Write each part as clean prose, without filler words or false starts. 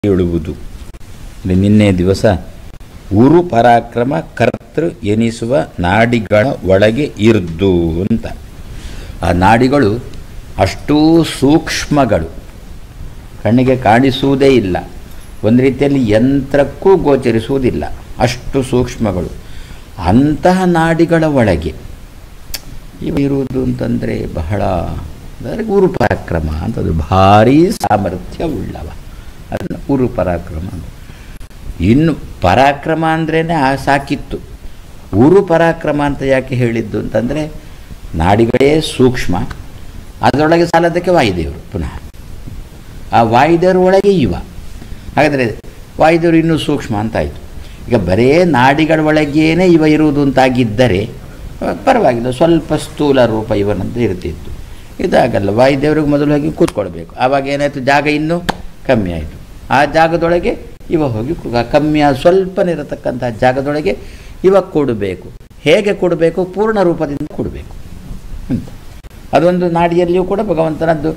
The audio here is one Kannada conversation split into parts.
ಹೇಳುವುದು. ನಿನ್ನೆ ದಿವಸ ಉರು ಪರಾಕ್ರಮ ಕರ್ತೃ ಎನಿಸುವ ನಾಡಿಗಳ ಒಳಗೆ ಇರ್ದು ಅಂತ. ಆ ನಾಡಿಗಳು ಅಷ್ಟೂ ಸೂಕ್ಷ್ಮಗಳು, ಕಣ್ಣಿಗೆ ಕಾಣಿಸುವುದೇ ಇಲ್ಲ, ಒಂದು ರೀತಿಯಲ್ಲಿ ಯಂತ್ರಕ್ಕೂ ಗೋಚರಿಸುವುದಿಲ್ಲ, ಅಷ್ಟು ಸೂಕ್ಷ್ಮಗಳು. ಅಂತಹ ನಾಡಿಗಳ ಒಳಗೆ ಇರುವುದು ಅಂತಂದರೆ ಬಹಳ ಉರು ಪರಾಕ್ರಮ ಅಂತದ್ದು, ಭಾರೀ ಸಾಮರ್ಥ್ಯವುಳ್ಳವ, ಅದನ್ನು ಉರು ಪರಾಕ್ರಮ ಅಂತ. ಇನ್ನು ಪರಾಕ್ರಮ ಅಂದ್ರೇ ಸಾಕಿತ್ತು. ಉರು ಪರಾಕ್ರಮ ಅಂತ ಯಾಕೆ ಹೇಳಿದ್ದು ಅಂತಂದರೆ, ನಾಡಿಗಳೇ ಸೂಕ್ಷ್ಮ, ಅದರೊಳಗೆ ಸಾಲದಕ್ಕೆ ವಾಯುದೇವರು, ಪುನಃ ಆ ವಾಯುದೇವರ ಒಳಗೆ ಇವ. ಹಾಗಾದರೆ ವಾಯುದೇವರು ಇನ್ನೂ ಸೂಕ್ಷ್ಮ ಅಂತಾಯಿತು. ಈಗ ಬರೇ ನಾಡಿಗಳ ಒಳಗೇನೆ ಇವ ಇರುವುದು ಅಂತಾಗಿದ್ದರೆ ಪರವಾಗಿಲ್ಲ, ಸ್ವಲ್ಪ ಸ್ಥೂಲ ರೂಪ ಇವನಂತ ಇರ್ತಿತ್ತು. ಇದಾಗಲ್ಲ, ವಾಯುದೇವರಿಗೆ ಮೊದಲು ಹೋಗಿ ಕೂತ್ಕೊಳ್ಬೇಕು. ಆವಾಗ ಏನಾಯಿತು, ಜಾಗ ಇನ್ನೂ ಕಮ್ಮಿ ಆಯಿತು. ಆ ಜಾಗದೊಳಗೆ ಇವ ಹೋಗಿ ಕಮ್ಮಿ ಸ್ವಲ್ಪನಿರತಕ್ಕಂಥ ಜಾಗದೊಳಗೆ ಇವ ಕೊಡಬೇಕು. ಹೇಗೆ ಕೊಡಬೇಕು? ಪೂರ್ಣ ರೂಪದಿಂದ ಕೊಡಬೇಕು ಅಂತ. ಅದೊಂದು ನಾಡಿಯಲ್ಲಿಯೂ ಕೂಡ ಭಗವಂತನದ್ದು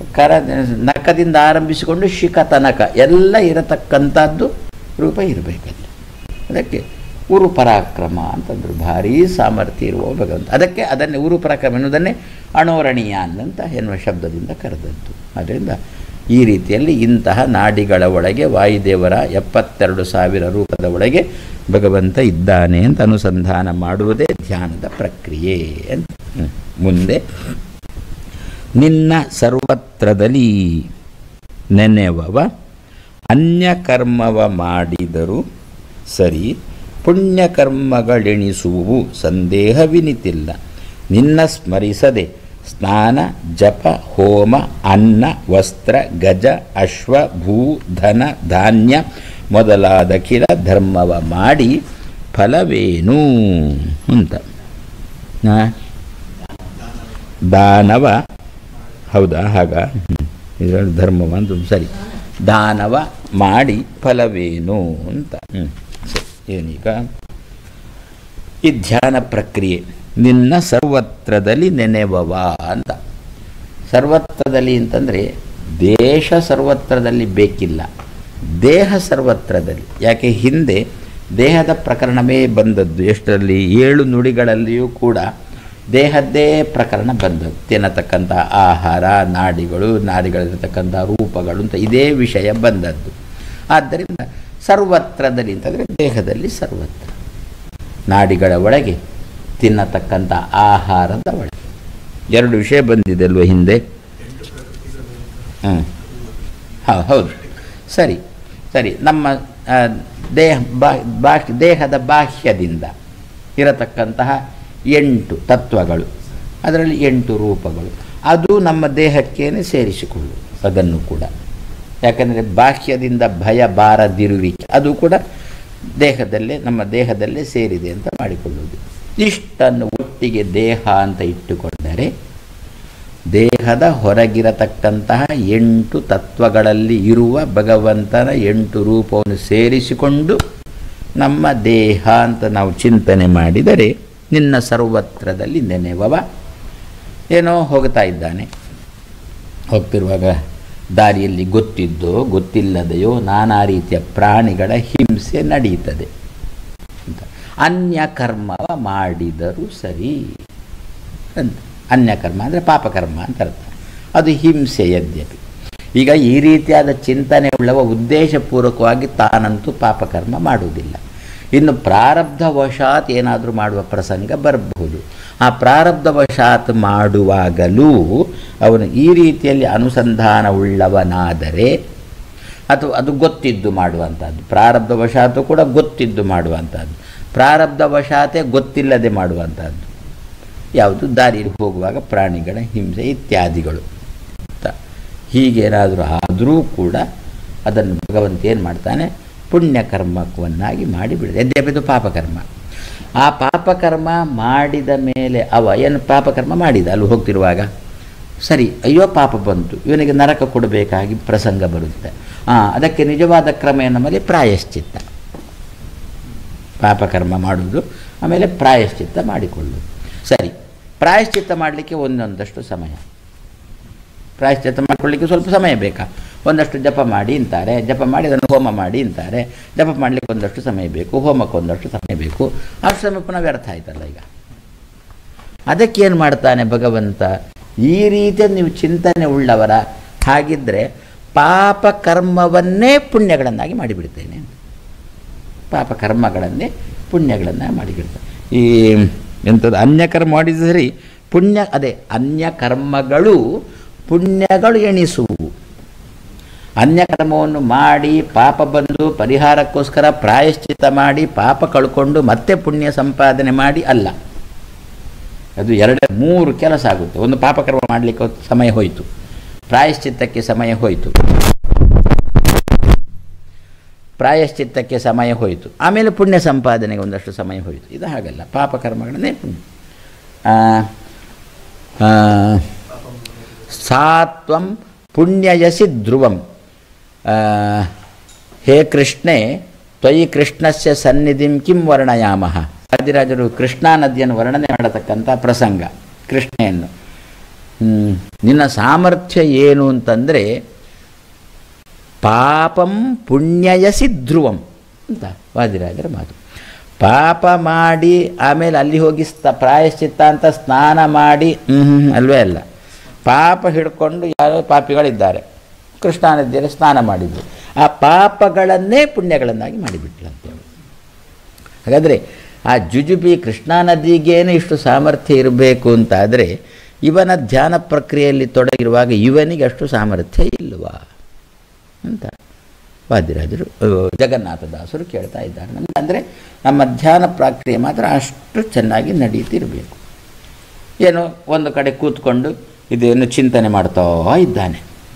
ನಖದಿಂದ ಆರಂಭಿಸಿಕೊಂಡು ಶಿಖ ತನಕ ಎಲ್ಲ ಇರತಕ್ಕಂಥದ್ದು ರೂಪ ಇರಬೇಕಲ್ಲಿ. ಅದಕ್ಕೆ ಉರು ಪರಾಕ್ರಮ ಅಂತಂದರು, ಭಾರೀ ಸಾಮರ್ಥ್ಯ ಇರುವ ಭಗವಂತ. ಅದಕ್ಕೆ ಅದನ್ನೇ ಉರು ಪರಾಕ್ರಮ ಎನ್ನುವುದನ್ನೇ ಅಣೋರಣೀಯಾನ್ ಅಂತ ಎನ್ನುವ ಶಬ್ದದಿಂದ ಕರೆದದ್ದು. ಆದ್ದರಿಂದ ಈ ರೀತಿಯಲ್ಲಿ ಇಂತಹ ನಾಡಿಗಳ ಒಳಗೆ ವಾಯುದೇವರ 72,000 ರೂಪದ ಒಳಗೆ ಭಗವಂತ ಇದ್ದಾನೆ ಅಂತ ಅನುಸಂಧಾನ ಮಾಡುವುದೇ ಧ್ಯಾನದ ಪ್ರಕ್ರಿಯೆ ಅಂತ. ಮುಂದೆ ನಿನ್ನ ಸರ್ವತ್ರದಲ್ಲಿ ನೆನೆವವ ಅನ್ಯಕರ್ಮವ ಮಾಡಿದರೂ ಸರಿ, ಪುಣ್ಯಕರ್ಮಗಳೆಣಿಸುವು ಸಂದೇಹವಿನಿತಿಲ್ಲ. ನಿನ್ನ ಸ್ಮರಿಸದೆ ಸ್ನಾನ ಜಪ ಹೋಮ ಅನ್ನ ವಸ್ತ್ರ ಗಜ ಅಶ್ವ ಭೂ ಧನ ಧಾನ್ಯ ಮೊದಲಾದ ಕಿಲ ಧರ್ಮವ ಮಾಡಿ ಫಲವೇನು ಅಂತ. ದಾನವ, ಹೌದಾ? ಹಾಗ ಇದರಲ್ಲಿ ಧರ್ಮವ ಅಂತ ಸರಿ. ದಾನವ ಮಾಡಿ ಫಲವೇನು ಅಂತ. ಸರಿ, ಏನೀಗ ಈ ಧ್ಯಾನ ಪ್ರಕ್ರಿಯೆ ನಿನ್ನ ಸರ್ವತ್ರದಲ್ಲಿ ನೆನೆವವ ಅಂತ. ಸರ್ವತ್ರದಲ್ಲಿ ಅಂತಂದರೆ ದೇಶ ಸರ್ವತ್ರದಲ್ಲಿ ಬೇಕಿಲ್ಲ, ದೇಹ ಸರ್ವತ್ರದಲ್ಲಿ. ಯಾಕೆ ಹಿಂದೆ ದೇಹದ ಪ್ರಕರಣವೇ ಬಂದದ್ದು. ಎಷ್ಟರಲ್ಲಿ 7 ನುಡಿಗಳಲ್ಲಿಯೂ ಕೂಡ ದೇಹದ್ದೇ ಪ್ರಕರಣ ಬಂದದ್ದು. ತಿನ್ನತಕ್ಕಂಥ ಆಹಾರ, ನಾಡಿಗಳು, ನಾಡಿಗಳಿರತಕ್ಕಂಥ ರೂಪಗಳು ಅಂತ ಇದೇ ವಿಷಯ ಬಂದದ್ದು. ಆದ್ದರಿಂದ ಸರ್ವತ್ರದಲ್ಲಿ ಅಂತಂದರೆ ದೇಹದಲ್ಲಿ ಸರ್ವತ್ರ, ನಾಡಿಗಳ ಒಳಗೆ, ತಿನ್ನತಕ್ಕಂಥ ಆಹಾರದ ಒಳಗೆ 2 ವಿಷಯ ಬಂದಿದೆ ಅಲ್ವ ಹಿಂದೆ. ಹೌದು, ಸರಿ ಸರಿ. ನಮ್ಮ ದೇಹದ ಬಾಹ್ಯದಿಂದ ಇರತಕ್ಕಂತಹ 8 ತತ್ವಗಳು, ಅದರಲ್ಲಿ 8 ರೂಪಗಳು, ಅದು ನಮ್ಮ ದೇಹಕ್ಕೇನೆ ಸೇರಿಸಿಕೊಳ್ಳು ಅದನ್ನು ಕೂಡ. ಯಾಕಂದರೆ ಬಾಹ್ಯದಿಂದ ಭಯ ಬಾರದಿರುವಿಕೆ ಅದು ಕೂಡ ದೇಹದಲ್ಲೇ, ನಮ್ಮ ದೇಹದಲ್ಲೇ ಸೇರಿದೆ ಅಂತ ಮಾಡಿಕೊಳ್ಳುವುದು. ಇಷ್ಟನ್ನು ಒಟ್ಟಿಗೆ ದೇಹ ಅಂತ ಇಟ್ಟುಕೊಂಡರೆ ದೇಹದ ಹೊರಗಿರತಕ್ಕಂತಹ 8 ತತ್ವಗಳಲ್ಲಿ ಇರುವ ಭಗವಂತನ 8 ರೂಪವನ್ನು ಸೇರಿಸಿಕೊಂಡು ನಮ್ಮ ದೇಹ ಅಂತ ನಾವು ಚಿಂತನೆ ಮಾಡಿದರೆ, ನಿನ್ನ ಸರ್ವತ್ರದಲ್ಲಿ ನೆನೆವವ. ಏನೋ ಹೋಗ್ತಾ ಇದ್ದಾನೆ, ಹೋಗ್ತಿರುವಾಗ ದಾರಿಯಲ್ಲಿ ಗೊತ್ತಿದ್ದೋ ಗೊತ್ತಿಲ್ಲದೆಯೋ ನಾನಾ ರೀತಿಯ ಪ್ರಾಣಿಗಳ ಹಿಂಸೆ ನಡೀತದೆ ಅಂತ. ಅನ್ಯಕರ್ಮವ ಮಾಡಿದರೂ ಸರಿ ಅಂತ. ಅನ್ಯಕರ್ಮ ಅಂದರೆ ಪಾಪಕರ್ಮ ಅಂತ ಅರ್ಥ. ಅದು ಹಿಂಸೆ ಯದ್ಯಪಿ. ಈಗ ಈ ರೀತಿಯಾದ ಚಿಂತನೆ ಉಳ್ಳವ ಉದ್ದೇಶಪೂರ್ವಕವಾಗಿ ತಾನಂತೂ ಪಾಪಕರ್ಮ ಮಾಡುವುದಿಲ್ಲ. ಇನ್ನು ಪ್ರಾರಬ್ಧವಶಾತ್ ಏನಾದರೂ ಮಾಡುವ ಪ್ರಸಂಗ ಬರಬಹುದು. ಆ ಪ್ರಾರಬ್ಧವಶಾತ್ ಮಾಡುವಾಗಲೂ ಅವನು ಈ ರೀತಿಯಲ್ಲಿ ಅನುಸಂಧಾನ ಉಳ್ಳವನಾದರೆ, ಅಥವಾ ಅದು ಗೊತ್ತಿದ್ದು ಮಾಡುವಂಥದ್ದು, ಪ್ರಾರಬ್ಧವಶಾತು ಕೂಡ ಗೊತ್ತಿದ್ದು ಮಾಡುವಂಥದ್ದು, ಪ್ರಾರಬ್ಧವಶಾತೇ ಗೊತ್ತಿಲ್ಲದೆ ಮಾಡುವಂಥದ್ದು ಯಾವುದು, ದಾರಿಯಲ್ಲಿ ಹೋಗುವಾಗ ಪ್ರಾಣಿಗಳ ಹಿಂಸೆ ಇತ್ಯಾದಿಗಳು. ಹೀಗೇನಾದರೂ ಆದರೂ ಕೂಡ ಅದನ್ನು ಭಗವಂತ ಏನು ಮಾಡ್ತಾನೆ, ಪುಣ್ಯಕರ್ಮವನ್ನಾಗಿ ಮಾಡಿಬಿಡಿದೆ. ಯದ್ಯಪಿ ಇದು ಪಾಪಕರ್ಮ. ಆ ಪಾಪಕರ್ಮ ಮಾಡಿದ ಮೇಲೆ ಅವ ಏನು ಪಾಪಕರ್ಮ ಮಾಡಿದ ಅಲ್ಲಿ ಹೋಗ್ತಿರುವಾಗ, ಸರಿ ಅಯ್ಯೋ ಪಾಪ ಬಂತು, ಇವನಿಗೆ ನರಕ ಕೊಡಬೇಕಾಗಿ ಪ್ರಸಂಗ ಬರುತ್ತೆ. ಅದಕ್ಕೆ ನಿಜವಾದ ಕ್ರಮ ನಮ್ಮಲ್ಲಿ ಪ್ರಾಯಶ್ಚಿತ್ತ. ಪಾಪಕರ್ಮ ಮಾಡುವುದು, ಆಮೇಲೆ ಪ್ರಾಯಶ್ಚಿತ್ತ ಮಾಡಿಕೊಳ್ಳುವುದು. ಸರಿ, ಪ್ರಾಯಶ್ಚಿತ್ತ ಮಾಡಲಿಕ್ಕೆ ಒಂದೊಂದಷ್ಟು ಸಮಯ, ಪ್ರಾಯಶ್ಚಿತ್ತ ಮಾಡಿಕೊಳ್ಳಲಿಕ್ಕೆ ಸ್ವಲ್ಪ ಸಮಯ ಬೇಕಾ? ಒಂದಷ್ಟು ಜಪ ಮಾಡಿ ಅಂತಾರೆ, ಜಪ ಮಾಡಿ ಅದನ್ನು ಹೋಮ ಮಾಡಿ ಅಂತಾರೆ. ಜಪ ಮಾಡಲಿಕ್ಕೆ ಒಂದಷ್ಟು ಸಮಯ ಬೇಕು, ಹೋಮಕ್ಕೆ ಒಂದಷ್ಟು ಸಮಯ ಬೇಕು. ಅಷ್ಟು ಸಮಯ ಪುನಃ ವ್ಯರ್ಥ ಆಯ್ತಲ್ಲ. ಈಗ ಅದಕ್ಕೇನು ಮಾಡ್ತಾನೆ ಭಗವಂತ, ಈ ರೀತಿಯ ನೀವು ಚಿಂತನೆ ಉಳ್ಳವರ ಹಾಗಿದ್ದರೆ ಪಾಪ ಕರ್ಮವನ್ನೇ ಪುಣ್ಯಗಳನ್ನಾಗಿ ಮಾಡಿಬಿಡ್ತೇನೆ. ಪಾಪ ಕರ್ಮಗಳನ್ನೇ ಪುಣ್ಯಗಳನ್ನಾಗಿ ಮಾಡಿಬಿಡ್ತೇನೆ. ಈ ಎಂಥದ್ದು ಅನ್ಯಕರ್ಮ ಮಾಡಿದ ಸರಿ ಪುಣ್ಯ, ಅದೇ ಅನ್ಯಕರ್ಮಗಳು ಪುಣ್ಯಗಳು ಎಣಿಸುವು. ಅನ್ಯಕರ್ಮವನ್ನು ಮಾಡಿ ಪಾಪ ಬಂದು ಪರಿಹಾರಕ್ಕೋಸ್ಕರ ಪ್ರಾಯಶ್ಚಿತ್ತ ಮಾಡಿ ಪಾಪ ಕಳ್ಕೊಂಡು ಮತ್ತೆ ಪುಣ್ಯ ಸಂಪಾದನೆ ಮಾಡಿ ಅಲ್ಲ. ಅದು 2-3 ಕೆಲಸ ಆಗುತ್ತೆ. ಒಂದು ಪಾಪಕರ್ಮ ಮಾಡಲಿಕ್ಕೆ ಸಮಯ ಹೋಯಿತು, ಪ್ರಾಯಶ್ಚಿತ್ತಕ್ಕೆ ಸಮಯ ಹೋಯಿತು, ಆಮೇಲೆ ಪುಣ್ಯ ಸಂಪಾದನೆಗೆ ಒಂದಷ್ಟು ಸಮಯ ಹೋಯಿತು. ಇದು ಹಾಗಲ್ಲ, ಪಾಪಕರ್ಮಗಳನ್ನೇ ಪುಣ್ಯ. ಸಾತ್ವಂ ಪುಣ್ಯಯಸಿ ಧ್ರುವಂ. ಹೇ ಕೃಷ್ಣೇ ತ್ವಯಿ ಕೃಷ್ಣಸ್ಯ ಸನ್ನಿಧಿಂ ಕಿಂ ವರ್ಣಯಾಮಃ. ವಾದಿರಾಜರು ಕೃಷ್ಣಾ ನದಿಯನ್ನು ವರ್ಣನೆ ಮಾಡತಕ್ಕಂಥ ಪ್ರಸಂಗ. ಕೃಷ್ಣೆಯನ್ನು ನಿನ್ನ ಸಾಮರ್ಥ್ಯ ಏನು ಅಂತಂದರೆ ಪಾಪಂ ಪುಣ್ಯಯಸಿ ಧ್ರುವಂ ಅಂತ ವಾದಿರಾಜರ ಮಾತು. ಪಾಪ ಮಾಡಿ ಆಮೇಲೆ ಅಲ್ಲಿ ಹೋಗಿ ಪ್ರಾಯಶ್ಚಿತ್ತ ಅಂತ ಸ್ನಾನ ಮಾಡಿ ಅಲ್ವೇ ಅಲ್ಲ. ಪಾಪ ಹಿಡ್ಕೊಂಡು ಯಾರೋ ಪಾಪಿಗಳಿದ್ದಾರೆ, ಕೃಷ್ಣಾ ನದಿಯಲ್ಲಿ ಸ್ನಾನ ಮಾಡಿದ್ರು, ಆ ಪಾಪಗಳನ್ನೇ ಪುಣ್ಯಗಳನ್ನಾಗಿ ಮಾಡಿಬಿಟ್ಲಂತೇಳಿ. ಹಾಗಾದರೆ ಆ ಜುಜುಬಿ ಕೃಷ್ಣಾ ನದಿಗೇನೆ ಇಷ್ಟು ಸಾಮರ್ಥ್ಯ ಇರಬೇಕು ಅಂತಾದರೆ ಇವನ ಧ್ಯಾನ ಪ್ರಕ್ರಿಯೆಯಲ್ಲಿ ತೊಡಗಿರುವಾಗ ಇವನಿಗೆ ಅಷ್ಟು ಸಾಮರ್ಥ್ಯ ಇಲ್ವಾ ಅಂತ ವಾದಿರಾಜರು ಜಗನ್ನಾಥದಾಸರು ಕೇಳ್ತಾ ಇದ್ದಾರೆ. ನಮಗೆ ಅಂದರೆ ನಮ್ಮ ಧ್ಯಾನ ಪ್ರಕ್ರಿಯೆ ಮಾತ್ರ ಅಷ್ಟು ಚೆನ್ನಾಗಿ ನಡೀತಿರಬೇಕು. ಏನೋ ಒಂದು ಕಡೆ ಕೂತ್ಕೊಂಡು ಇದೇನು ಚಿಂತನೆ ಮಾಡ್ತಾ ಇದ್ದಾನೆ.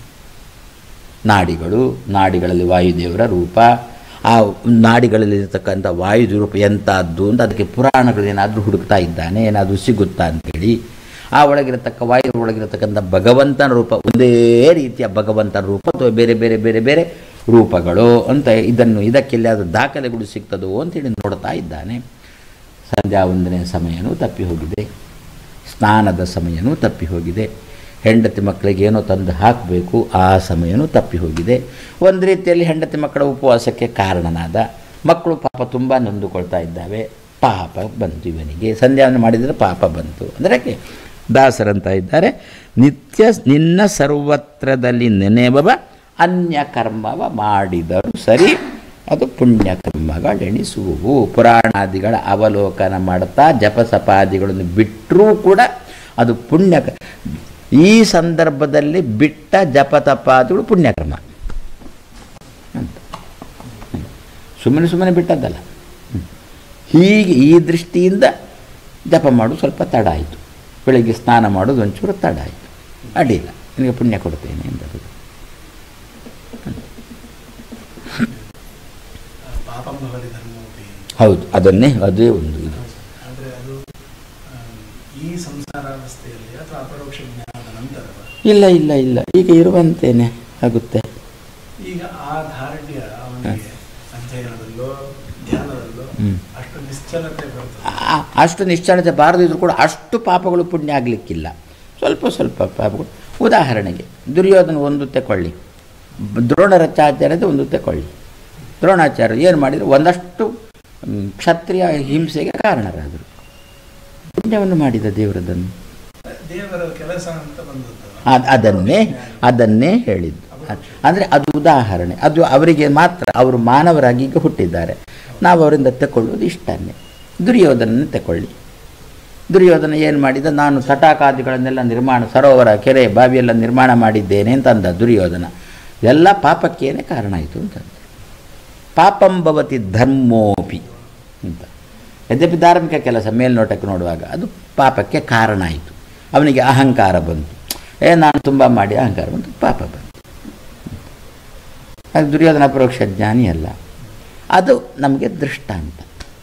ನಾಡಿಗಳಲ್ಲಿ ವಾಯುದೇವರ ರೂಪ, ಆ ನಾಡಿಗಳಲ್ಲಿರ್ತಕ್ಕಂಥ ವಾಯು ರೂಪ ಎಂಥದ್ದು ಅಂತ ಅದಕ್ಕೆ ಪುರಾಣಗಳೇನಾದರೂ ಹುಡುಕ್ತಾ ಇದ್ದಾನೆ, ಏನಾದರೂ ಸಿಗುತ್ತಾ ಅಂತೇಳಿ. ಆ ಒಳಗಿರತಕ್ಕ ವಾಯು ಒಳಗಿರತಕ್ಕಂಥ ಭಗವಂತನ ರೂಪ ಒಂದೇ ರೀತಿಯ ಭಗವಂತನ ರೂಪ ಅಥವಾ ಬೇರೆ ಬೇರೆ ಬೇರೆ ಬೇರೆ ರೂಪಗಳು ಅಂತ ಇದಕ್ಕೆಲ್ಲಾದರೂ ದಾಖಲೆಗಳು ಸಿಗ್ತದೋ ಅಂತೇಳಿ ನೋಡ್ತಾ ಇದ್ದಾನೆ. ಸಂಧ್ಯಾ ವಂದನೆಯ ಸಮಯನೂ ತಪ್ಪಿ ಹೋಗಿದೆ, ಸ್ನಾನದ ಸಮಯನೂ ತಪ್ಪಿ ಹೋಗಿದೆ, ಹೆಂಡತಿ ಮಕ್ಕಳಿಗೆ ಏನೋ ತಂದು ಹಾಕಬೇಕು ಆ ಸಮಯನೂ ತಪ್ಪಿ ಹೋಗಿದೆ. ಒಂದು ರೀತಿಯಲ್ಲಿ ಹೆಂಡತಿ ಮಕ್ಕಳ ಉಪವಾಸಕ್ಕೆ ಕಾರಣನಾದ, ಮಕ್ಕಳು ಪಾಪ ತುಂಬ ನೊಂದುಕೊಳ್ತಾ ಇದ್ದಾವೆ, ಪಾಪ ಬಂತು ಇವನಿಗೆ. ಸಂಧ್ಯಾವನ್ನು ಮಾಡಿದರೆ ಪಾಪ ಬಂತು ಅಂದರೆ ದಾಸರಂತ ಇದ್ದಾರೆ, ನಿತ್ಯ ನಿನ್ನ ಸರ್ವತ್ರದಲ್ಲಿ ನೆನೆಬವ ಅನ್ಯ ಕರ್ಮವ ಮಾಡಿದರು ಸರಿ ಅದು ಪುಣ್ಯಕರ್ಮಗಳೆಣಿಸುವು. ಪುರಾಣಾದಿಗಳ ಅವಲೋಕನ ಮಾಡ್ತಾ ಜಪಸಪಾದಿಗಳನ್ನು ಬಿಟ್ಟರೂ ಕೂಡ ಅದು ಪುಣ್ಯ. ಈ ಸಂದರ್ಭದಲ್ಲಿ ಬಿಟ್ಟ ಜಪತಪಾದಿಗಳು ಪುಣ್ಯಕರ್ಮ ಅಂತ, ಸುಮ್ಮನೆ ಬಿಟ್ಟದ್ದಲ್ಲ. ಹೀಗೆ ಈ ದೃಷ್ಟಿಯಿಂದ ಜಪ ಮಾಡೋದು ಸ್ವಲ್ಪ ತಡ ಆಯಿತು, ಬೆಳಗ್ಗೆ ಸ್ನಾನ ಮಾಡೋದು ಒಂಚೂರು ತಡ ಆಯಿತು, ಅಡ್ಡಿಲ್ಲ ನಿನಗೆ ಪುಣ್ಯ ಕೊಡ್ತೇನೆ ಎಂದರು. ಹೌದು, ಅದೇ ಒಂದು ಇದು. ಇಲ್ಲ ಈಗ ಇರುವಂತೇನೆ ಆಗುತ್ತೆ. ಈಗ ಆ ಧಾರಣ್ಯ ಅವನಿಗೆ ಅಧ್ಯಯನದಲ್ಲೋ ಧ್ಯಾನದಲ್ಲೋ ಅಷ್ಟು ನಿಶ್ಚಲತೆ ಬಾರದಿದ್ರು ಕೂಡ ಅಷ್ಟು ಪಾಪಗಳು ಪುಣ್ಯ ಆಗಲಿಕ್ಕಿಲ್ಲ. ಸ್ವಲ್ಪ ಪಾಪಗಳು. ಉದಾಹರಣೆಗೆ ದುರ್ಯೋಧನ ಒಂದು ತಗೊಳ್ಳಿ, ದ್ರೋಣಾಚಾರ್ಯದ ಒಂದು ತಗೊಳ್ಳಿ. ದ್ರೋಣಾಚಾರ್ಯರು ಏನು ಮಾಡಿದರು, ಒಂದಷ್ಟು ಕ್ಷತ್ರಿಯ ಹಿಂಸೆಗೆ ಕಾರಣರಾದರು. ಪುಣ್ಯವನ್ನು ಮಾಡಿದ ದೇವರದನ್ನು, ದೇವರ ಕೆಲಸ ಅಂತ ಬಂದದ್ದು ಅದನ್ನೇ ಹೇಳಿದ್ದು. ಅಂದರೆ ಅದು ಉದಾಹರಣೆ, ಅದು ಅವರಿಗೆ ಮಾತ್ರ. ಅವರು ಮಾನವರಾಗಿ ಈಗ ಹುಟ್ಟಿದ್ದಾರೆ, ನಾವು ಅವರಿಂದ ತಗೊಳ್ಳೋದು ಇಷ್ಟನ್ನೇ. ದುರ್ಯೋಧನನ್ನು ತಗೊಳ್ಳಿ. ದುರ್ಯೋಧನ ಏನು ಮಾಡಿದ, ನಾನು ತಟಾಕಾದಿಗಳನ್ನೆಲ್ಲ ನಿರ್ಮಾಣ, ಸರೋವರ, ಕೆರೆ, ಬಾವಿಯೆಲ್ಲ ನಿರ್ಮಾಣ ಮಾಡಿದ್ದೇನೆ ಅಂತ ಅಂದ ದುರ್ಯೋಧನ. ಎಲ್ಲ ಪಾಪಕ್ಕೇನೆ ಕಾರಣ ಆಯಿತು ಅಂತಂದೆ. ಪಾಪಂಭವತಿ ಧರ್ಮೋಪಿ ಅಂತ. ಯದ್ಯಪಿ ಧಾರ್ಮಿಕ ಕೆಲಸ ಮೇಲ್ನೋಟಕ್ಕೆ ನೋಡುವಾಗ ಅದು ಪಾಪಕ್ಕೆ ಕಾರಣ ಆಯಿತು. ಅವನಿಗೆ ಅಹಂಕಾರ ಬಂತು, ನಾನು ತುಂಬ ಮಾಡಿ ಅಹಂಕಾರ ಬಂತು, ಪಾಪ ಬಂತು. ಅದು ದುರ್ಯೋಧನ ಅಪರೋಕ್ಷ ಜ್ಞಾನಿ ಅಲ್ಲ, ಅದು ನಮಗೆ ದೃಷ್ಟಾಂತ.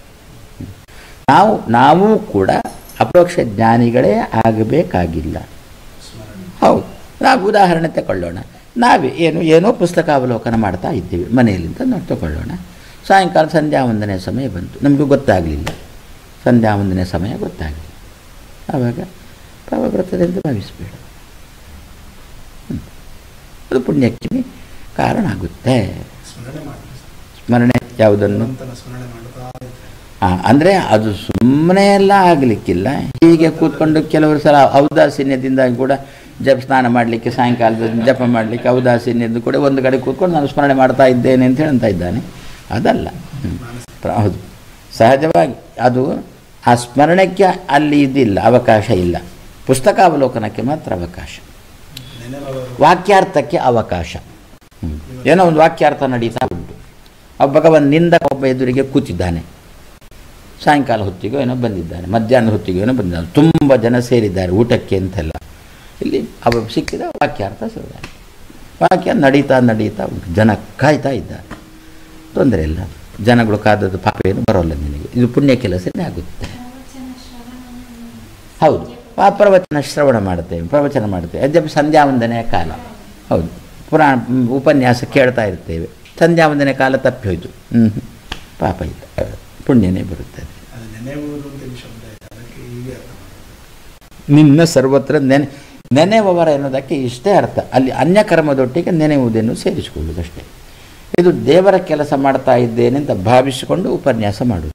ನಾವು ಕೂಡ ಅಪರೋಕ್ಷ ಜ್ಞಾನಿಗಳೇ ಆಗಬೇಕಾಗಿಲ್ಲ. ಹೌದು, ನಾವು ಉದಾಹರಣೆ ತಗೊಳ್ಳೋಣ. ನಾವೇ ಏನೋ ಪುಸ್ತಕ ಅವಲೋಕನ ಮಾಡ್ತಾ ಇದ್ದೀವಿ ಮನೆಯಲ್ಲಿಂದ ನಾವು ತಗೊಳ್ಳೋಣ. ಸಾಯಂಕಾಲ ಸಂಧ್ಯಾ ವಂದನೆ ಸಮಯ ಬಂತು, ನಮಗೂ ಗೊತ್ತಾಗಲಿಲ್ಲ, ಸಂಧ್ಯಾ ವಂದನೆ ಸಮಯ ಗೊತ್ತಾಗಲಿಲ್ಲ. ಆವಾಗ ಪಾಪ ಬರ್ತದೆ ಅಂತ ಭಾವಿಸಬೇಡ, ಅದು ಪುಣ್ಯಕ್ಕೆ ಕಾರಣ ಆಗುತ್ತೆ. ಸ್ಮರಣೆ ಮಾಡಿ ಸ್ಮರಣೆ ಯಾವುದನ್ನು? ಭಗವಂತನ ಸ್ಮರಣೆ ಮಾಡ್ತಾ ಇದ್ರೆ ಅಂದರೆ ಅದು ಸುಮ್ಮನೆ ಎಲ್ಲ ಆಗಲಿಕ್ಕಿಲ್ಲ. ಹೀಗೆ ಕೂತ್ಕೊಂಡು ಕೆಲವರು ಸಲ ಔದಾಸೀನ್ಯದಿಂದ ಕೂಡ ಸ್ನಾನ ಮಾಡಲಿಕ್ಕೆ ಸಾಯಂಕಾಲದ ಜಪ ಮಾಡಲಿಕ್ಕೆ ಔದಾಸೀನ್ಯದ್ದು ಕೂಡ ಒಂದು ಕಡೆ ಕೂತ್ಕೊಂಡು ನಾನು ಸ್ಮರಣೆ ಮಾಡ್ತಾ ಇದ್ದೇನೆ ಅಂತ ಹೇಳ್ತಾ ಇದ್ದಾನೆ. ಅದಲ್ಲ. ಹೌದು, ಸಹಜವಾಗಿ ಅದು ಆ ಸ್ಮರಣೆಗೆ ಅಲ್ಲಿ ಇದಿಲ್ಲ, ಅವಕಾಶ ಇಲ್ಲ. ಪುಸ್ತಕಾವಲೋಕನಕ್ಕೆ ಮಾತ್ರ ಅವಕಾಶ, ವಾಕ್ಯಾರ್ಥಕ್ಕೆ ಅವಕಾಶ. ಏನೋ ಒಂದು ವಾಕ್ಯಾರ್ಥ ನಡೀತಾ ಉಂಟು. ಭಗವಂತನಿಂದ ಒಬ್ಬ ಎದುರಿಗೆ ಕೂತಿದ್ದಾನೆ, ಸಾಯಂಕಾಲ ಹೊತ್ತಿಗೂ ಏನೋ ಬಂದಿದ್ದಾನೆ, ಮಧ್ಯಾಹ್ನ ಹೊತ್ತಿಗೂ ಏನೋ ಬಂದಿದ್ದಾನೆ, ತುಂಬ ಜನ ಸೇರಿದ್ದಾರೆ ಊಟಕ್ಕೆ ಅಂತೆಲ್ಲ. ಇಲ್ಲಿ ಅವ ಸಿಕ್ಕಿದ ವಾಕ್ಯಾರ್ಥ ಸಿಗ್ತಾನೆ. ವಾಕ್ಯ ನಡೀತಾ ಉಂಟು, ಜನ ಕಾಯ್ತಾ ಇದ್ದಾರೆ, ತೊಂದರೆ ಇಲ್ಲ. ಜನಗಳು ಕಾದದ್ದು ಪಾಪ ಏನು ಬರೋಲ್ಲ ನಿನಗೆ, ಇದು ಪುಣ್ಯ ಕೆಲಸನೇ ಆಗುತ್ತೆ. ಹೌದು, ಆ ಪ್ರವಚನ ಶ್ರವಣ ಮಾಡ್ತೇವೆ, ಪ್ರವಚನ ಮಾಡ್ತೇವೆ. ಅದ್ಯಪ ಸಂಧ್ಯಾವಂದನೆಯ ಕಾಲ, ಹೌದು, ಪುರಾಣ ಉಪನ್ಯಾಸ ಕೇಳ್ತಾ ಇರ್ತೇವೆ. ಸಂಧ್ಯಾವಂದನೆ ಕಾಲ ತಪ್ಪಿ ಹೋಯಿತು, ಪಾಪ ಇಲ್ಲ, ಪುಣ್ಯನೇ ಬರುತ್ತದೆ. ನಿನ್ನ ಸರ್ವತ್ರ ನೆನೆಯುವವರ ಎನ್ನುವುದಕ್ಕೆ ಇಷ್ಟೇ ಅರ್ಥ. ಅಲ್ಲಿ ಅನ್ಯಕರ್ಮದೊಟ್ಟಿಗೆ ನೆನೆಯುವುದನ್ನು ಸೇರಿಸಿಕೊಳ್ಳುವುದಷ್ಟೇ. ಇದು ದೇವರ ಕೆಲಸ ಮಾಡ್ತಾ ಇದ್ದೇನೆ ಅಂತ ಭಾವಿಸಿಕೊಂಡು ಉಪನ್ಯಾಸ ಮಾಡುವುದು,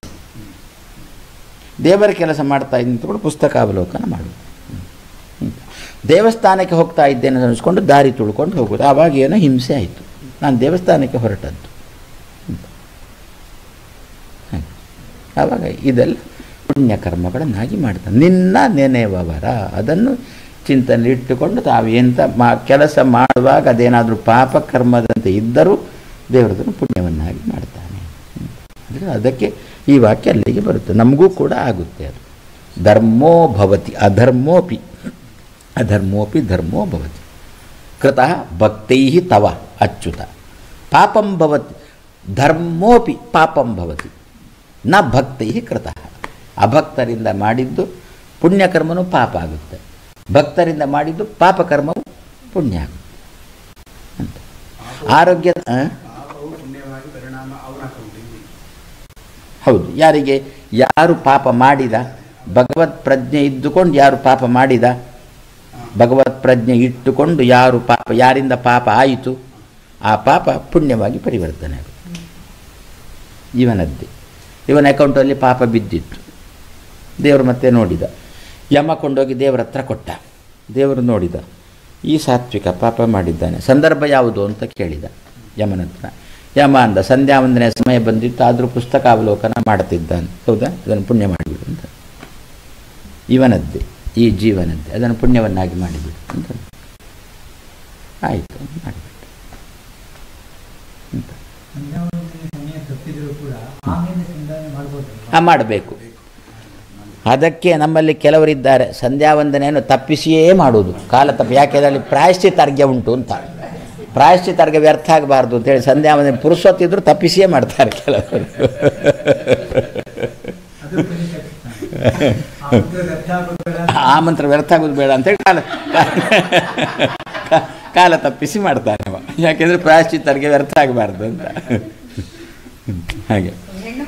ದೇವರ ಕೆಲಸ ಮಾಡ್ತಾ ಇದ್ದೀನಿ ಅಂತ ಕೂಡ ಪುಸ್ತಕಾವಲೋಕನ ಮಾಡುವುದು. ದೇವಸ್ಥಾನಕ್ಕೆ ಹೋಗ್ತಾ ಇದ್ದೇನೆ ಅನ್ನಿಸ್ಕೊಂಡು ದಾರಿ ತುಳ್ಕೊಂಡು ಹೋಗೋದು, ಆವಾಗ ಏನೋ ಹಿಂಸೆ ಆಯಿತು, ನಾನು ದೇವಸ್ಥಾನಕ್ಕೆ ಹೊರಟದ್ದು. ಆವಾಗ ಇದೆಲ್ಲ ಪುಣ್ಯಕರ್ಮಗಳನ್ನಾಗಿ ಮಾಡ್ತಾನೆ. ನಿನ್ನ ನೆನೆಯುವವರ ಅದನ್ನು ಚಿಂತನೆ ಇಟ್ಟುಕೊಂಡು ತಾವೇಂತ ಕೆಲಸ ಮಾಡುವಾಗ ಅದೇನಾದರೂ ಪಾಪಕರ್ಮದಂತೆ ಇದ್ದರೂ ದೇವರದನ್ನು ಪುಣ್ಯವನ್ನಾಗಿ ಮಾಡ್ತಾನೆ. ಅಂದರೆ ಅದಕ್ಕೆ ಈ ವಾಕ್ಯ ಅಲ್ಲಿಗೆ ಬರುತ್ತೆ, ನಮಗೂ ಕೂಡ ಆಗುತ್ತೆ. ಅದು ಧರ್ಮೋ ಭವತಿ ಅಧರ್ಮೋಪಿ ಧರ್ಮೋ ಭವತಿ ಕೃತಃ ಭಕ್ತೈ ತವ ಅಚ್ಯುತ ಪಾಪಂ ಭವತಿ ಧರ್ಮೋಪಿ ಪಾಪಂ ಭವತಿ ನ ಭಕ್ತೈ ಕೃತಃ. ಅಭಕ್ತರಿಂದ ಮಾಡಿದ್ದು ಪುಣ್ಯಕರ್ಮನೂ ಪಾಪ ಆಗುತ್ತೆ, ಭಕ್ತರಿಂದ ಮಾಡಿದ್ದು ಪಾಪಕರ್ಮವು ಪುಣ್ಯ ಆಗುತ್ತೆ ಅಂತ. ಆರೋಗ್ಯ ಹೌದು, ಯಾರು ಪಾಪ ಮಾಡಿದ, ಭಗವತ್ ಪ್ರಜ್ಞೆ ಇದ್ದುಕೊಂಡು ಯಾರು ಪಾಪ ಮಾಡಿದ, ಭಗವತ್ ಪ್ರಜ್ಞೆ ಇಟ್ಟುಕೊಂಡು ಯಾರಿಂದ ಪಾಪ ಆಯಿತು, ಆ ಪಾಪ ಪುಣ್ಯವಾಗಿ ಪರಿವರ್ತನೆ ಆಗುತ್ತೆ. ಇವನ ಅಕೌಂಟಲ್ಲಿ ಪಾಪ ಬಿದ್ದಿತ್ತು, ದೇವರು ಮತ್ತೆ ನೋಡಿದ, ಯಮ ಕೊಂಡೋಗಿ ದೇವರ ಹತ್ರ ಕೊಟ್ಟ. ದೇವರು ನೋಡಿದ, ಈ ಸಾತ್ವಿಕ ಪಾಪ ಮಾಡಿದ್ದಾನೆ, ಸಂದರ್ಭ ಯಾವುದು ಅಂತ ಕೇಳಿದ ಯಮನ ಹತ್ರ. ಯಮ ಅಂದ, ಸಂಧ್ಯಾವಂದನೆಯ ಸಮಯ ಬಂದಿತ್ತು, ಆದರೂ ಪುಸ್ತಕಾವಲೋಕನ ಮಾಡ್ತಿದ್ದಾನೆ, ಹೌದಾ, ಅದನ್ನು ಪುಣ್ಯ ಮಾಡಿಬಿಡು ಅಂತ. ಇವನದ್ದೇ, ಈ ಜೀವನದ್ದೇ, ಅದನ್ನು ಪುಣ್ಯವನ್ನಾಗಿ ಮಾಡಿಬಿಡು ಅಂತ. ಆಯಿತು, ಮಾಡಿಬಿಟ್ಟು ಅಂತ ಮಾಡಬೇಕು. ಅದಕ್ಕೆ ನಮ್ಮಲ್ಲಿ ಕೆಲವರಿದ್ದಾರೆ ಸಂಧ್ಯಾವಂದನೆಯನ್ನು ತಪ್ಪಿಸಿಯೇ ಮಾಡುವುದು, ಕಾಲ ತಪ್ಪಿ. ಯಾಕೆಂದರೆ ಅಲ್ಲಿ ಪ್ರಾಯಶ್ಚಿತ್ತಾರ್ಘ್ಯ ಉಂಟು ಅಂತ, ಪ್ರಾಯಶ್ಚಿತ್ತಾರ್ಘ್ಯ ವ್ಯರ್ಥ ಆಗಬಾರ್ದು ಅಂತೇಳಿ ಸಂಧ್ಯಾವಂದನೆ ಪುರುಷೊತ್ತಿದ್ರು ತಪ್ಪಿಸಿಯೇ ಮಾಡ್ತಾರೆ ಕೆಲವರು. ಆ ಮಂತ್ರ ವ್ಯರ್ಥ ಆಗೋದು ಬೇಡ ಅಂತೇಳಿ ಕಾಲ ತಪ್ಪಿಸಿ ಮಾಡ್ತಾರೆ. ಯಾಕೆಂದರೆ ಪ್ರಾಯಶ್ಚಿತ್ತಾರ್ಘ್ಯ ವ್ಯರ್ಥ ಆಗಬಾರ್ದು ಅಂತ. ಹಾಗೆ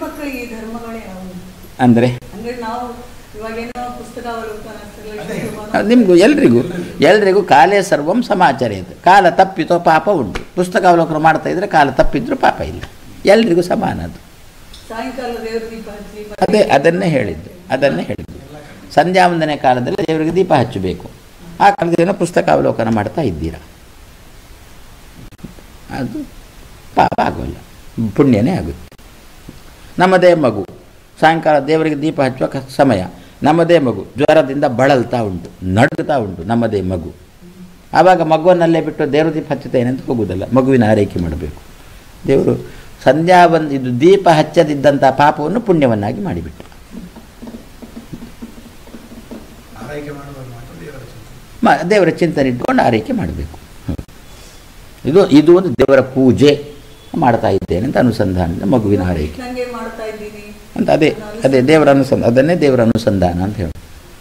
ಅಂದರೆ ನಿಮಗೂ ಎಲ್ರಿಗೂ ಕಾಲೇ ಸರ್ವಂ ಸಮಾಚರೇತ್. ಕಾಲ ತಪ್ಪಿತೋ ಪಾಪ ಉಂಟು. ಪುಸ್ತಕಾವಲೋಕನ ಮಾಡ್ತಾ ಇದ್ರೆ ಕಾಲ ತಪ್ಪಿದ್ರೂ ಪಾಪ ಇಲ್ಲ, ಎಲ್ರಿಗೂ ಸಮಾನ. ಅದು ಅದನ್ನೇ ಹೇಳಿದ್ದು. ಸಂಧ್ಯಾವಂದನೆ ಕಾಲದಲ್ಲಿ ದೇವರಿಗೆ ದೀಪ ಹಚ್ಚಬೇಕು. ಆ ಕಾಲದಲ್ಲಿ ಪುಸ್ತಕಾವಲೋಕನ ಮಾಡ್ತಾ ಇದ್ದೀರಾ, ಅದು ಪಾಪ ಆಗೋಲ್ಲ, ಪುಣ್ಯನೇ ಆಗುತ್ತೆ. ನಮ್ಮದೇ ಮಗು ಸಾಯಂಕಾಲ ದೇವರಿಗೆ ದೀಪ ಹಚ್ಚುವ ಸಮಯ, ನಮ್ಮದೇ ಮಗು ಜ್ವರದಿಂದ ಬಳಲ್ತಾ ಉಂಟು, ನಡುಗ್ತಾ ಉಂಟು ನಮ್ಮದೇ ಮಗು. ಆವಾಗ ಮಗುವನ್ನಲ್ಲೇ ಬಿಟ್ಟು ದೇವರು ದೀಪ ಹಚ್ಚುತ್ತೇನೆ ಅಂತ ಹೋಗುವುದಲ್ಲ, ಮಗುವಿನ ಆರೈಕೆ ಮಾಡಬೇಕು. ದೇವರು ಇದು ದೀಪ ಹಚ್ಚದಿದ್ದಂಥ ಪಾಪವನ್ನು ಪುಣ್ಯವನ್ನಾಗಿ ಮಾಡಿಬಿಟ್ಟು ದೇವರ ಚಿಂತನೆ ಇಟ್ಕೊಂಡು ಆರೈಕೆ ಮಾಡಬೇಕು. ಇದು ಒಂದು ದೇವರ ಪೂಜೆ ಮಾಡ್ತಾ ಇದ್ದೇನೆ ಅಂತ ಅನುಸಂಧಾನ, ಮಗುವಿನ ಆರೈಕೆ ಅಂತ. ಅದೇ ದೇವರ ಅದನ್ನೇ ದೇವರ ಅನುಸಂಧಾನ ಅಂತ ಹೇಳಿ.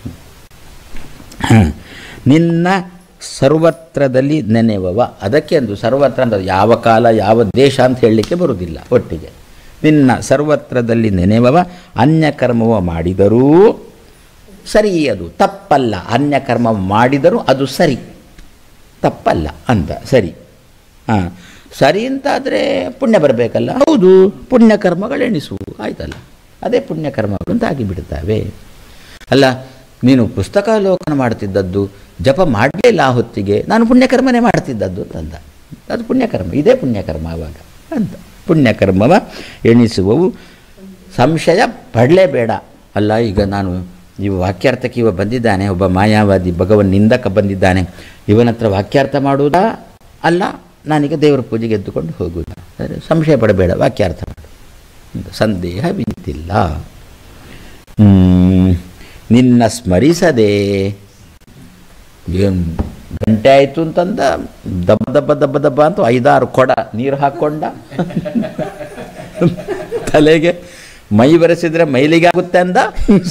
ನಿನ್ನ ಸರ್ವತ್ರದಲ್ಲಿ ನೆನೆಯುವವ, ಅದಕ್ಕೆ ಒಂದು ಸರ್ವತ್ರ ಅಂದರೆ ಯಾವ ಕಾಲ ಯಾವ ದೇಶ ಅಂತ ಹೇಳಲಿಕ್ಕೆ ಬರುವುದಿಲ್ಲ, ಒಟ್ಟಿಗೆ. ನಿನ್ನ ಸರ್ವತ್ರದಲ್ಲಿ ನೆನೆಯುವವ ಅನ್ಯಕರ್ಮವ ಮಾಡಿದರೂ ಸರಿ, ಅದು ತಪ್ಪಲ್ಲ. ಅನ್ಯಕರ್ಮ ಮಾಡಿದರೂ ಅದು ಸರಿ, ತಪ್ಪಲ್ಲ ಅಂತ, ಸರಿ. ಸರಿ ಅಂತಾದರೆ ಪುಣ್ಯ ಬರಬೇಕಲ್ಲ, ಹೌದು, ಪುಣ್ಯಕರ್ಮಗಳೆಣಿಸುವು ಆಯ್ತಲ್ಲ, ಅದೇ ಪುಣ್ಯಕರ್ಮಗಳು ಅಂತ ಆಗಿಬಿಡ್ತಾವೆ. ಅಲ್ಲ, ನೀನು ಪುಸ್ತಕಾವಲೋಕನ ಮಾಡ್ತಿದ್ದದ್ದು ಜಪ ಮಾಡಲೇ ಇಲ್ಲ ಆ ಹೊತ್ತಿಗೆ, ನಾನು ಪುಣ್ಯಕರ್ಮನೇ ಮಾಡ್ತಿದ್ದದ್ದು ಅಂತಂದ. ಅದು ಪುಣ್ಯಕರ್ಮ, ಇದೇ ಪುಣ್ಯಕರ್ಮ ಆವಾಗ ಅಂತ. ಪುಣ್ಯಕರ್ಮವ ಎಣಿಸುವವು, ಸಂಶಯ ಪಡಲೇಬೇಡ. ಅಲ್ಲ, ಈಗ ನಾನು ಇವ ವಾಕ್ಯಾರ್ಥಕ್ಕೆ ಇವ ಬಂದಿದ್ದಾನೆ, ಒಬ್ಬ ಮಾಯಾವಾದಿ ಭಗವನ್ ನಿಂದಕ ಬಂದಿದ್ದಾನೆ, ಇವನ ಹತ್ರ ವಾಕ್ಯಾರ್ಥ ಮಾಡುವುದಾ ಅಲ್ಲ ನಾನೀಗ ದೇವರ ಪೂಜೆಗೆ ಎದ್ದುಕೊಂಡು ಹೋಗುವುದಾ? ಸಂಶಯ ಪಡಬೇಡ, ವಾಕ್ಯಾರ್ಥ ಮಾಡು, ಸಂದೇಹವಿಂತಿಲ್ಲ. ನಿನ್ನ ಸ್ಮರಿಸದೆ ಏನು ಗಂಟೆ ಆಯಿತು ಅಂತಂದ ದಬ್ಬ ದಬ್ಬ ದಬ್ಬ ದಬ್ಬ ಅಂತ 5-6 ಕೊಡ ನೀರು ಹಾಕ್ಕೊಂಡ ತಲೆಗೆ ಮೈ ಬರೆಸಿದ್ರೆ ಮೈಲಿಗೆ ಆಗುತ್ತೆ ಅಂದ,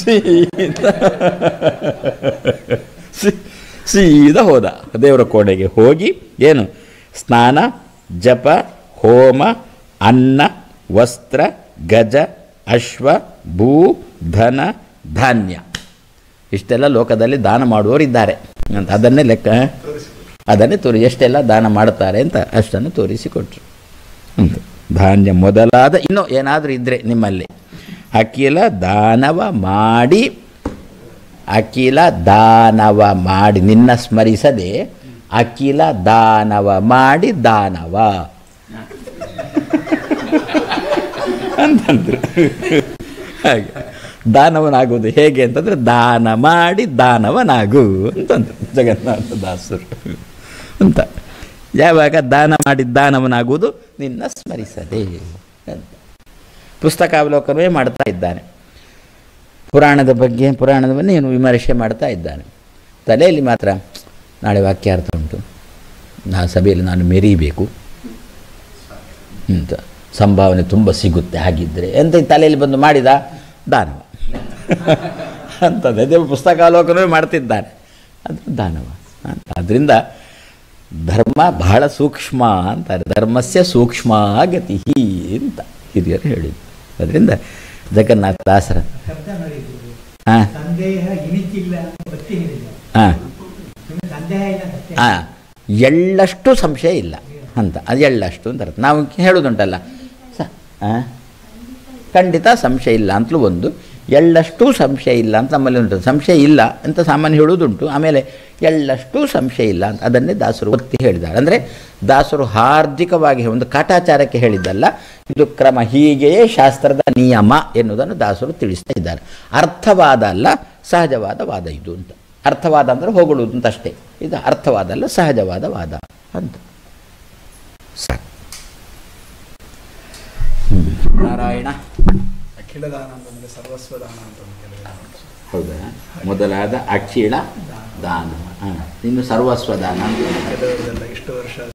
ಸೀದಾ ಹೋದ ದೇವರ ಕೋಣೆಗೆ. ಹೋಗಿ ಏನು ಸ್ನಾನ, ಜಪ, ಹೋಮ, ಅನ್ನ, ವಸ್ತ್ರ, ಗಜ, ಅಶ್ವ, ಭೂ, ಧನ, ಧಾನ್ಯ ಇಷ್ಟೆಲ್ಲ ಲೋಕದಲ್ಲಿ ದಾನ ಮಾಡುವವರಿದ್ದಾರೆ ಅಂತ ಅದನ್ನೇ ಲೆಕ್ಕ, ಅದನ್ನೇ ಎಷ್ಟೆಲ್ಲ ದಾನ ಮಾಡ್ತಾರೆ ಅಂತ ಅಷ್ಟನ್ನು ತೋರಿಸಿಕೊಟ್ರು ಅಂತ. ಧಾನ್ಯ ಮೊದಲಾದ ಇನ್ನೂ ಏನಾದರೂ ಇದ್ದರೆ ನಿಮ್ಮಲ್ಲಿ ಅಖಿಲ ದಾನವ ಮಾಡಿ, ಅಖಿಲ ದಾನವ ಮಾಡಿ, ನಿನ್ನ ಸ್ಮರಿಸದೆ ಅಖಿಲ ದಾನವ ಮಾಡಿ ದಾನವ ಅಂತಂದ್ರು. ಹಾಗೆ ದಾನವನಾಗುವುದು ಹೇಗೆ ಅಂತಂದರೆ ದಾನ ಮಾಡಿ ದಾನವನಾಗು ಅಂತಂದ್ರು ಜಗನ್ನಾಥ ದಾಸರು ಅಂತ. ಯಾವಾಗ ದಾನ ಮಾಡಿ ದಾನವನಾಗುವುದು ನಿನ್ನ ಸ್ಮರಿಸದೆ ಅಂತ. ಪುಸ್ತಕಾವಲೋಕನವೇ ಮಾಡ್ತಾ ಇದ್ದಾನೆ, ಪುರಾಣದ ಬಗ್ಗೆ ಪುರಾಣದವನ್ನೇ ಏನು ವಿಮರ್ಶೆ ಮಾಡ್ತಾ ಇದ್ದಾನೆ. ತಲೆಯಲ್ಲಿ ಮಾತ್ರ ನಾಳೆ ವಾಕ್ಯಾರ್ಥ ಉಂಟು, ಸಭೆಯಲ್ಲಿ ನಾನು ಮೆರೀಬೇಕು ಅಂತ ಸಂಭಾವನೆ ತುಂಬ ಸಿಗುತ್ತೆ, ಹಾಗಿದ್ದರೆ ಅಂತ ತಲೆಯಲ್ಲಿ ಬಂದು ಮಾಡಿದ ದಾನವ ಅಂತಂದರೆ ದೇವ ಪುಸ್ತಕಾವಲೋಕನವೇ ಮಾಡ್ತಿದ್ದಾನೆ, ಅದು ದಾನವ ಅಂತ. ಅದರಿಂದ ಧರ್ಮ ಬಹಳ ಸೂಕ್ಷ್ಮ ಅಂತಾರೆ, ಧರ್ಮಸ್ಯ ಸೂಕ್ಷ್ಮ ಗತಿ ಅಂತ ಹಿರಿಯರು ಹೇಳಿದ್ರು. ಅದರಿಂದ ಜಗನ್ನಾಥ ದಾಸರ ಹಾಂ ಹಾಂ ಎಳ್ಳಷ್ಟು ಸಂಶಯ ಇಲ್ಲ ಅಂತ, ಅದು ಎಳ್ಳಷ್ಟು ಅಂತ ಅರ್ಥ. ನಾವು ಹೇಳೋದುಂಟಲ್ಲ ಖಂಡಿತ ಸಂಶಯ ಇಲ್ಲ ಅಂತಲೂ ಒಂದು, ಎಳ್ಳಷ್ಟು ಸಂಶಯ ಇಲ್ಲ ಅಂತ ನಮ್ಮಲ್ಲಿ ಉಂಟು. ಸಂಶಯ ಇಲ್ಲ ಅಂತ ಸಾಮಾನ್ಯ ಹೇಳುವುದುಂಟು, ಆಮೇಲೆ ಎಳ್ಳಷ್ಟು ಸಂಶಯ ಇಲ್ಲ ಅಂತ ಅದನ್ನೇ ದಾಸರು ಒತ್ತಿ ಹೇಳಿದ್ದಾರೆ. ಅಂದರೆ ದಾಸರು ಹಾರ್ದಿಕವಾಗಿ ಒಂದು ಕಾಟಾಚಾರಕ್ಕೆ ಹೇಳಿದ್ದಲ್ಲ, ಇದು ಕ್ರಮ, ಹೀಗೆಯೇ ಶಾಸ್ತ್ರದ ನಿಯಮ ಎನ್ನುವುದನ್ನು ದಾಸರು ತಿಳಿಸ್ತಾ ಇದ್ದಾರೆ. ಅರ್ಥವಾದ ಅಲ್ಲ, ಸಹಜವಾದ ವಾದ ಇದು ಅಂತ. ಅರ್ಥವಾದ ಅಂದರೆ ಹೊಗಳುವುದು ಅಂತ ಅಷ್ಟೇ, ಇದು ಅರ್ಥವಾದ ಅಲ್ಲ, ಸಹಜವಾದ ವಾದ ಅಂತ. ಸಾಕು. ನಾರಾಯಣ. ಅಖಿಲ ದಾನ ಅಂತಂದರೆ ಸರ್ವಸ್ವ ದಾನ ಅಂತ ಹೌದಾ? ಮೊದಲಾದ ಅಖಿಳ ದಾನ, ಇನ್ನು ಸರ್ವಸ್ವ ದಾನ ಕೆಲವರೆಲ್ಲ ಇಷ್ಟು ವರ್ಷ